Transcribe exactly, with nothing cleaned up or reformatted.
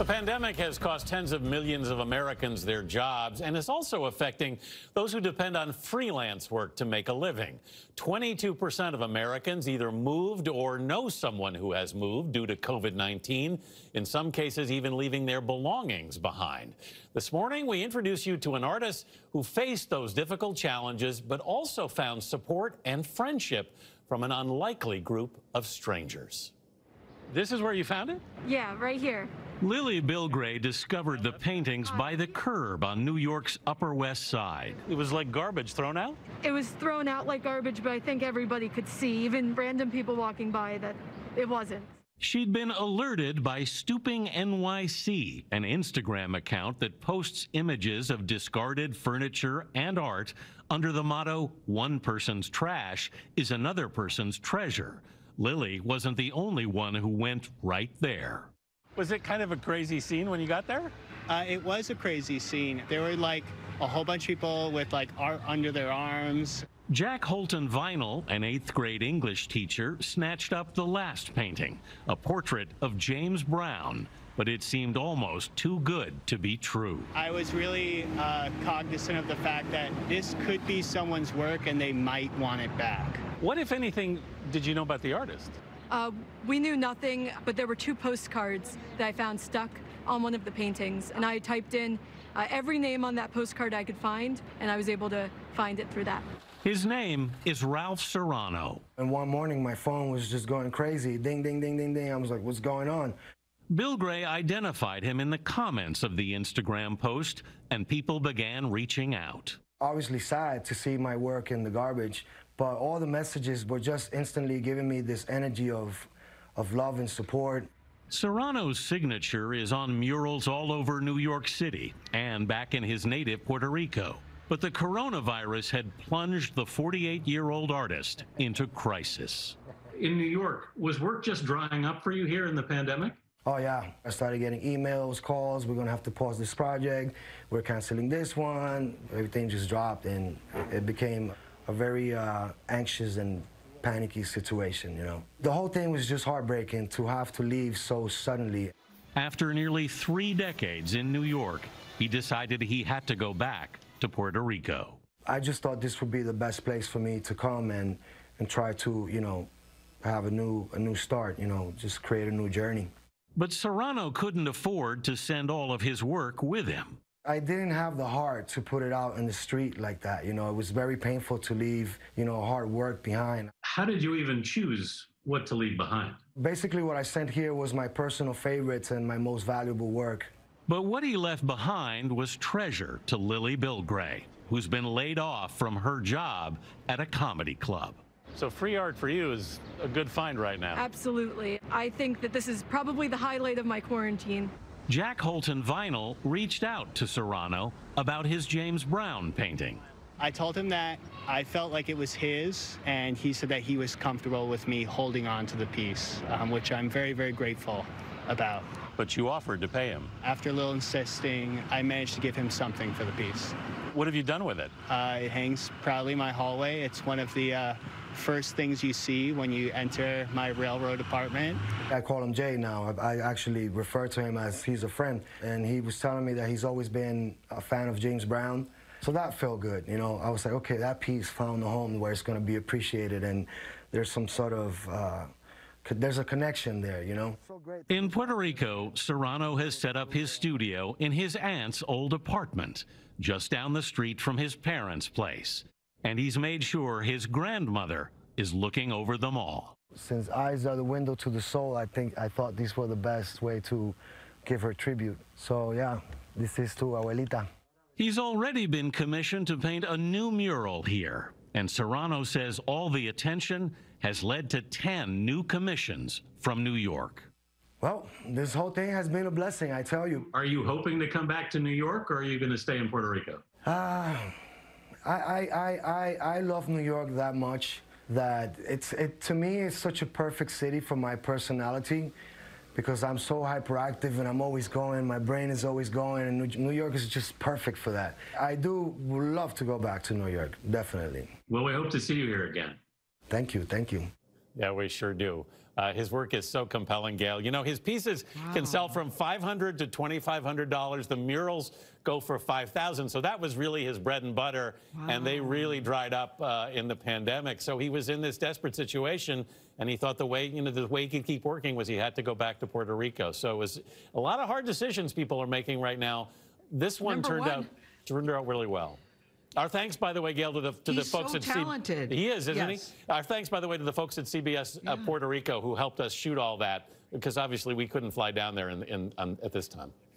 The pandemic has cost tens of millions of Americans their jobs and is also affecting those who depend on freelance work to make a living. twenty-two percent of Americans either moved or know someone who has moved due to COVID nineteen, in some cases even leaving their belongings behind. This morning, we introduce you to an artist who faced those difficult challenges but also found support and friendship from an unlikely group of strangers. This is where you found it? Yeah, right here. Lily Bilgray discovered the paintings by the curb on New York's Upper West Side. It was like garbage thrown out? It was thrown out like garbage, but I think everybody could see, even random people walking by, that it wasn't. She'd been alerted by Stooping N Y C, an Instagram account that posts images of discarded furniture and art under the motto, "One person's trash is another person's treasure." Lily wasn't the only one who went right there. Was it kind of a crazy scene when you got there? Uh, it was a crazy scene. There were like a whole bunch of people with like art under their arms. Jack Holton Vinyl, an eighth grade English teacher, snatched up the last painting, a portrait of James Brown, but it seemed almost too good to be true. I was really uh, cognizant of the fact that this could be someone's work and they might want it back. What, if anything, did you know about the artist? Uh, we knew nothing, but there were two postcards that I found stuck on one of the paintings, and I typed in uh, every name on that postcard I could find, and I was able to find it through that. His name is Ralph Serrano. And one morning, my phone was just going crazy. Ding, ding, ding, ding, ding. I was like, what's going on? Bilgray identified him in the comments of the Instagram post, and people began reaching out. Obviously sad to see my work in the garbage, but all the messages were just instantly giving me this energy of, of love and support. Serrano's signature is on murals all over New York City and back in his native Puerto Rico. But the coronavirus had plunged the forty-eight-year-old artist into crisis. In New York, was work just drying up for you here in the pandemic? Oh, yeah. I started getting emails, calls. We're going to have to pause this project. We're canceling this one. Everything just dropped, and it became a very uh, anxious and panicky situation, you know. The whole thing was just heartbreaking to have to leave so suddenly. After nearly three decades in New York, he decided he had to go back to Puerto Rico. I just thought this would be the best place for me to come and, and try to, you know, have a new, a new start, you know, just create a new journey. But Serrano couldn't afford to send all of his work with him. I didn't have the heart to put it out in the street like that. You know, it was very painful to leave, you know, hard work behind. How did you even choose what to leave behind? Basically, what I sent here was my personal favorites and my most valuable work. But what he left behind was treasure to Lily Bilgray, who's been laid off from her job at a comedy club. So free art for you is a good find right now. Absolutely. I think that this is probably the highlight of my quarantine. Jack Holton Vinyl reached out to Serrano about his James Brown painting. I told him that I felt like it was his, and he said that he was comfortable with me holding on to the piece, um, which I'm very, very grateful about. But you offered to pay him. After a little insisting, I managed to give him something for the piece. What have you done with it? Uh, it hangs proudly in my hallway. It's one of the uh, first things you see when you enter my railroad apartment. I call him Jay now. I actually refer to him as he's a friend. And he was telling me that he's always been a fan of James Brown. So that felt good, you know. I was like, okay, that piece found a home where it's going to be appreciated, and there's some sort of, uh, there's a connection there, you know. In Puerto Rico, Serrano has set up his studio in his aunt's old apartment, just down the street from his parents' place. And he's made sure his grandmother is looking over them all. Since eyes are the window to the soul, I think I thought these were the best way to give her tribute. So yeah, this is to Abuelita. He's already been commissioned to paint a new mural here, and Serrano says all the attention has led to ten new commissions from New York. Well, this whole thing has been a blessing, I tell you. Are you hoping to come back to New York, or are you going to stay in Puerto Rico? Uh, I, I, I, I, I love New York that much that it's, it, to me, it's such a perfect city for my personality, because I'm so hyperactive and I'm always going, my brain is always going, and New York is just perfect for that. I do love to go back to New York, definitely. Well, we hope to see you here again. Thank you, thank you. Yeah, we sure do. Uh, his work is so compelling, Gail. You know, his pieces wow. can sell from five hundred dollars to twenty-five hundred dollars. The murals go for five thousand dollars. So that was really his bread and butter. Wow. And they really dried up uh, in the pandemic. So he was in this desperate situation. And he thought the way, you know, the way he could keep working was he had to go back to Puerto Rico. So it was a lot of hard decisions people are making right now. This one Number turned one. out turned out really well. Our thanks, by the way, Gail, to the to He's the folks so at talented. C B S. He is, isn't yes. he? Our thanks, by the way, to the folks at C B S yeah. uh, Puerto Rico who helped us shoot all that, because obviously we couldn't fly down there in, in, um, at this time.